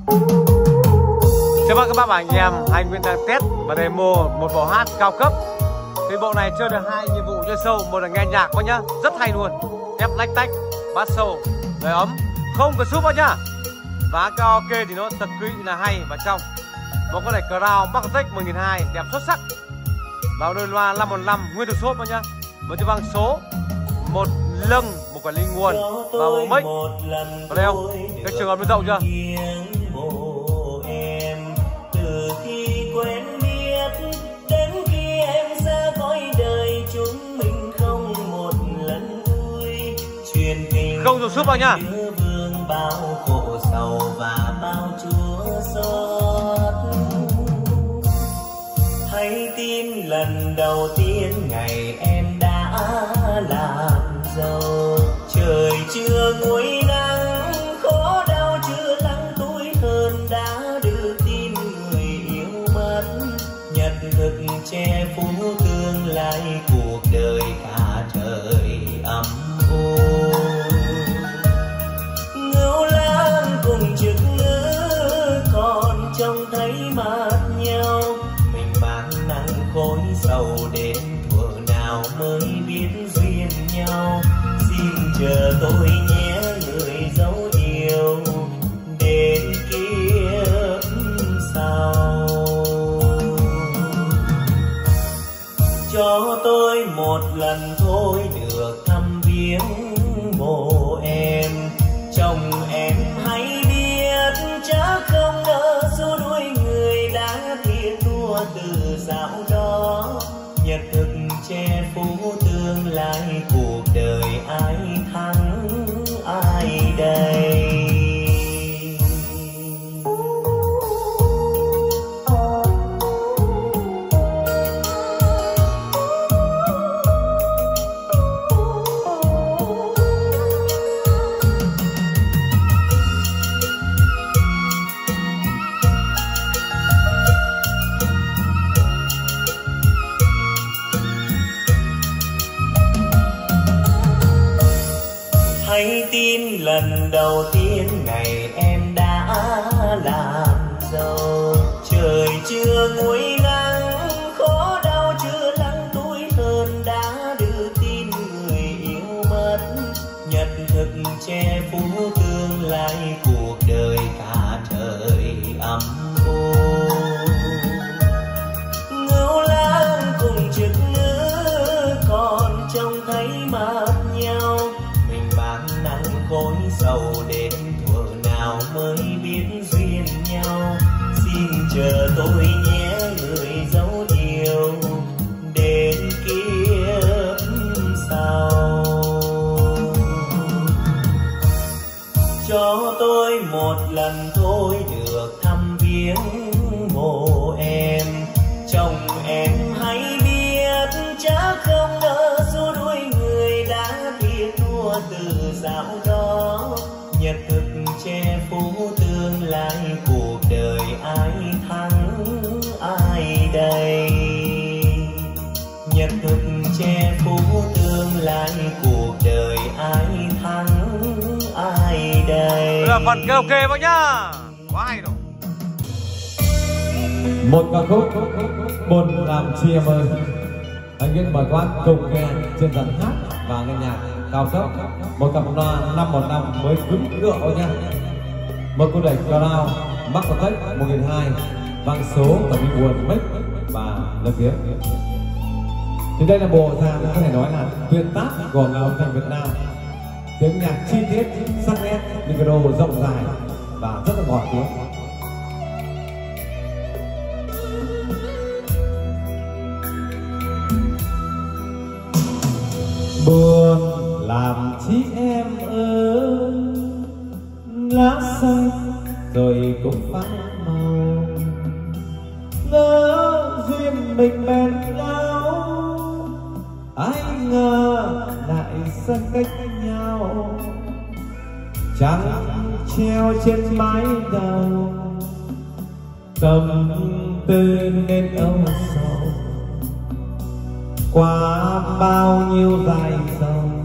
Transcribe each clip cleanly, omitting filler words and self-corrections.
Chào mừng các bác và anh em, Anh Nguyễn đang test và demo một bộ hát cao cấp. Thì bộ này chơi được 2 nhiệm vụ chơi show, một là nghe nhạc quá nhá, rất hay luôn, ép lách tách, bass sâu, lời ấm, không có súp vào nhá. Và karaoke thì nó thật kỹ là hay và trong. Một con này Crown Marketech 10.200 đẹp xuất sắc. Vào đôi loa 515 nguyên thực shop vào nhá. Một chiếc vang số, một lưng, một quản lý nguồn và một mic. Có đây không? Cái trường hợp nó rộng chưa? Không dùng súp vào nhá. Bao khổ sầu và bao chúa xót. Hay tin lần đầu tiên ngày em đã làm giàu. Trời chưa nguôi nắng, khó đau chưa lắng tuổi hơn đã đưa tin người yêu mất. Nhật thực che phủ tương lai cuộc đời cả trời ấm u. Trông thấy mát nhau, mình mang nắng khói sầu đến thuở nào mới biết duyên nhau. Xin chờ tôi nhé người dấu yêu đến kiếp sau. Cho tôi một lần thôi được thăm viếng mộ em. Chồng em hãy biết chắc không ngờ số đuôi người đã thiệt thua từ dạo đó. Nhật thực che phủ tương lai cuộc đời ai thắng ai đây. Hay tin lần đầu tiên ngày em đã làm giàu. Trời chưa nguôi nắng, khó đau chưa lắng tuổi hơn đã đưa tin người yêu mất. Nhật thực che phủ tương lai cuộc đời cả trời âm u. Ngưu lang cùng trực nữ còn trông thấy mát nhau. Nắng khói sầu đến thuở nào mới biết duyên nhau. Xin chờ tôi nhé người dấu yêu đến kiếp sau. Cho tôi một lần thôi được thăm viếng mộ em. Chồng em hãy biết chắc không ngờ số đuôi người đã thiệt thua từ dạo đó. Nhật thực che phủ tương lai cuộc đời ai thắng ai đây. Nhật thực che phủ tương lai cuộc đời ai thắng ai đây. Là phần karaoke bác nhá. Quá hay rồi. Một ca khúc buồn làm chi em ơi. Anh Nguyễn mời các bác cùng nghe trên dàn hát và nghe nhạc cao cấp. Một cặp loa 515 mới cứng rượu nha. Một cô đẩy Crown Marketech 10.200 vang số và đi nguồn mic và lớp tiếng. Thì đây là bộ dàn có thể nói là tuyệt tác của ngành âm thanh Việt Nam. Tiếng nhạc chi tiết, sắc nét, micro rộng dài và rất là ngọt tiếng. Buồn làm chi em ơi, lá xanh rồi cũng phai màu. Ngỡ duyên mình bền nhau, ai ngờ lại xa cách nhau. Trăng treo trên mái đầu, tâm tư nên âu sầu. Qua bao nhiêu dài dòng,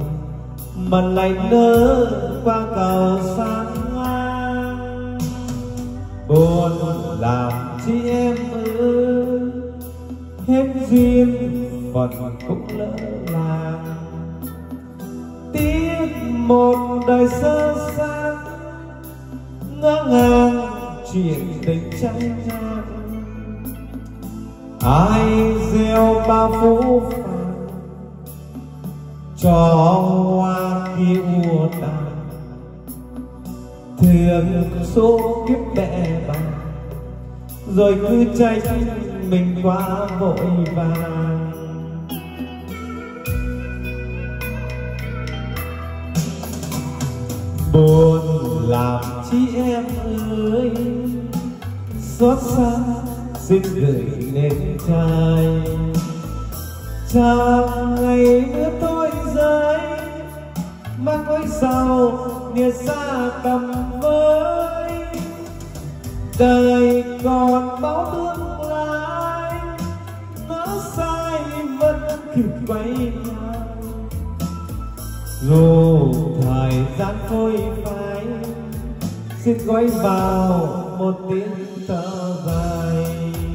mần lạnh nỡ qua cầu sang ngang. buồn làm chi em ơi, hết duyên phận cũng lỡ làng. Tiếc một đời sơ xác, ngỡ ngàng chuyện tình trái ngang. Ai gieo bao phũ phàng cho hoa kia ùa tàn, thường số kiếp bẹ bàng rồi cứ trách mình quá vội vàng. Buồn làm chi em ơi, xót xa xin gửi lên trai. Chàng ngày mưa tôi rơi, mang ôi sầu nghĩa xa cầm với. Đời còn bao tương lai, nó sai vẫn kịp quay lại. Dù thời gian phôi phai, xin gói vào một tiếng thở dài.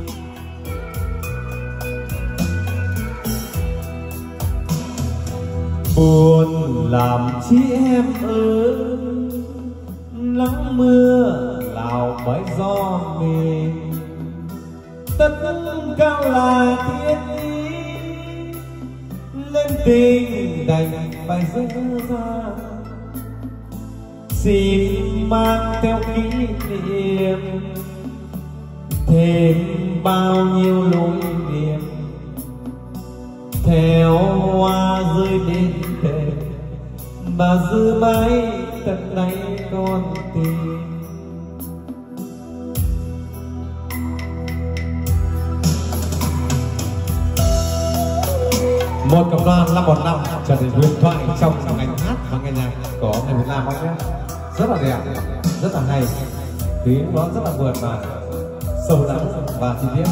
Buồn làm chi em ơi, nắng mưa lào bởi gió mình. Tất cao là thiên ý, lên tình đành phải dỡ ra. Xin mang theo kỷ niệm, thêm bao nhiêu lối niệm. Theo hoa rơi bên thềm, mà giữ mãi tận đáy con tim. Một cộng đoàn 515 trở thành huyền thoại trong ngành hát và nghe nhạc của người Việt Nam anh nhé. Rất là đẹp, rất là hay, tiếng nó rất là mượt mà, sâu lắng và chi tiết.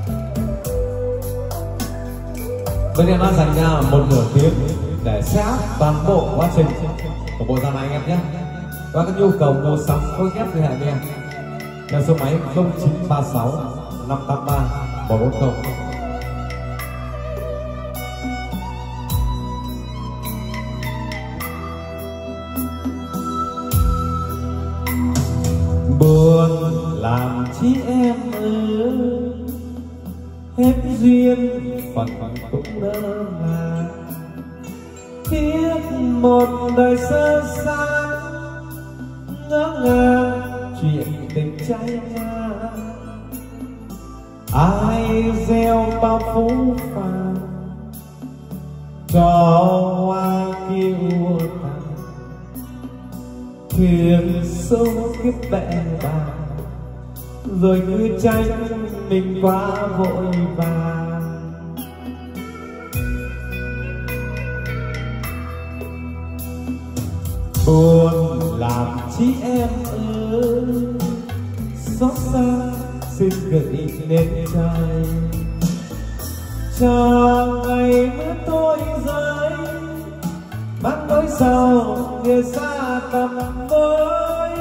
Bên em đã dành ra một nửa tiếng để set toàn bộ quá trình của bộ dàn này anh em nhé. Và các nhu cầu mua sắm phối ghép liên hệ với em theo số máy 0936 583 140. Buồn làm chi em ơi, hết duyên phận cũng lỡ làng. Tiếc một đời sơ xác, ngỡ ngàng chuyện tình trái ngang. Ai gieo bao phũ phàng cho hoa kia ùa tàn, thuyền sâu kiếp bẹ bàng rồi cứ trách mình quá vội vàng. Buồn làm chi em ơi, xót xa xin gửi lên trai. Cho ngày mưa tôi rơi, mang nỗi sầu người xa tầm với.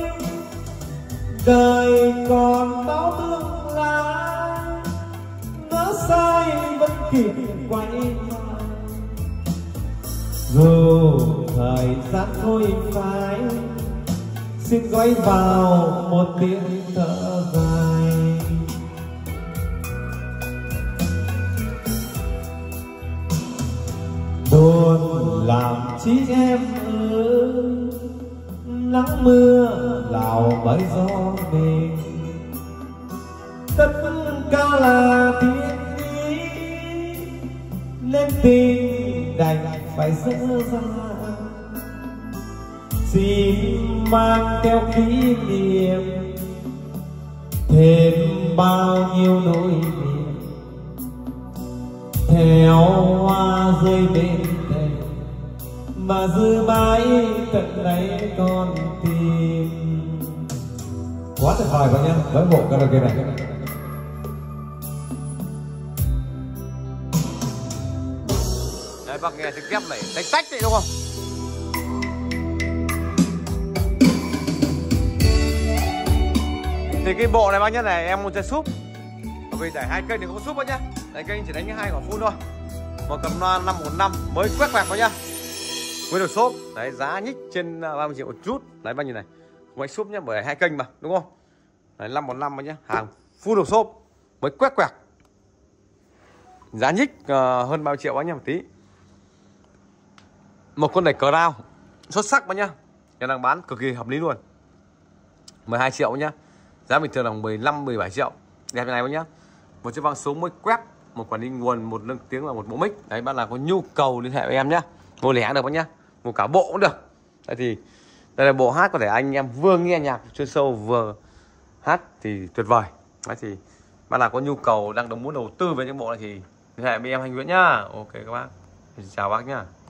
Đời còn bao tương lai, nó sai vẫn kịp quay lại. Dù thời gian thôi phai, xin gói vào một tiếng thở dài. Buồn làm chi em ơi, nắng mưa lào bởi gió mình. Tất cả là thiên ý, nên tình đành phải dỡ ra. Xin mang theo kỷ niệm, thêm bao nhiêu nỗi niềm. Theo hoa rơi bên thềm, mà giữ mãi tận đáy con tim. Quá tuyệt vời bạn nhé, với bộ karaoke này. Đấy, bác nghe trực tiếp này tách tách đấy đúng không? Thì cái bộ này bác nhá này em muốn chơi súp, bởi vì để hai kênh thì không có súp bác nhá. Đây kênh chỉ đánh cái 2 quả full thôi. Một cầm loa 515 mới quét quẹt bác nhá. Mới được xốp. Đấy giá nhích trên 30 triệu một chút. Đấy bác nhìn này. Mới súp nhá, bởi hai kênh mà, đúng không? Đấy 515 bác nhá, hàng full được xốp mới quét quẹt. Giá nhích hơn 30 triệu bác nhá một tí. Một con đẩy cờ rao xuất sắc bác nhá. Em đang bán cực kỳ hợp lý luôn. 12 triệu nhá. Giá bình thường là 15 17 triệu. Đẹp như này bác nhá. Một chiếc vang số mới quét, một quản lý nguồn, một nâng tiếng và một bộ mic. Đấy bạn nào có nhu cầu liên hệ với em nhá. Mua lẻ được bác nhá. Mua cả bộ cũng được. Đấy thì đây là bộ hát có thể anh em vừa nghe nhạc chuyên sâu vừa hát thì tuyệt vời. Đấy thì bạn nào có nhu cầu đang muốn đầu tư về những bộ này thì liên hệ với em Anh Nguyễn nhá. Ok các bác. Chào bác nhá.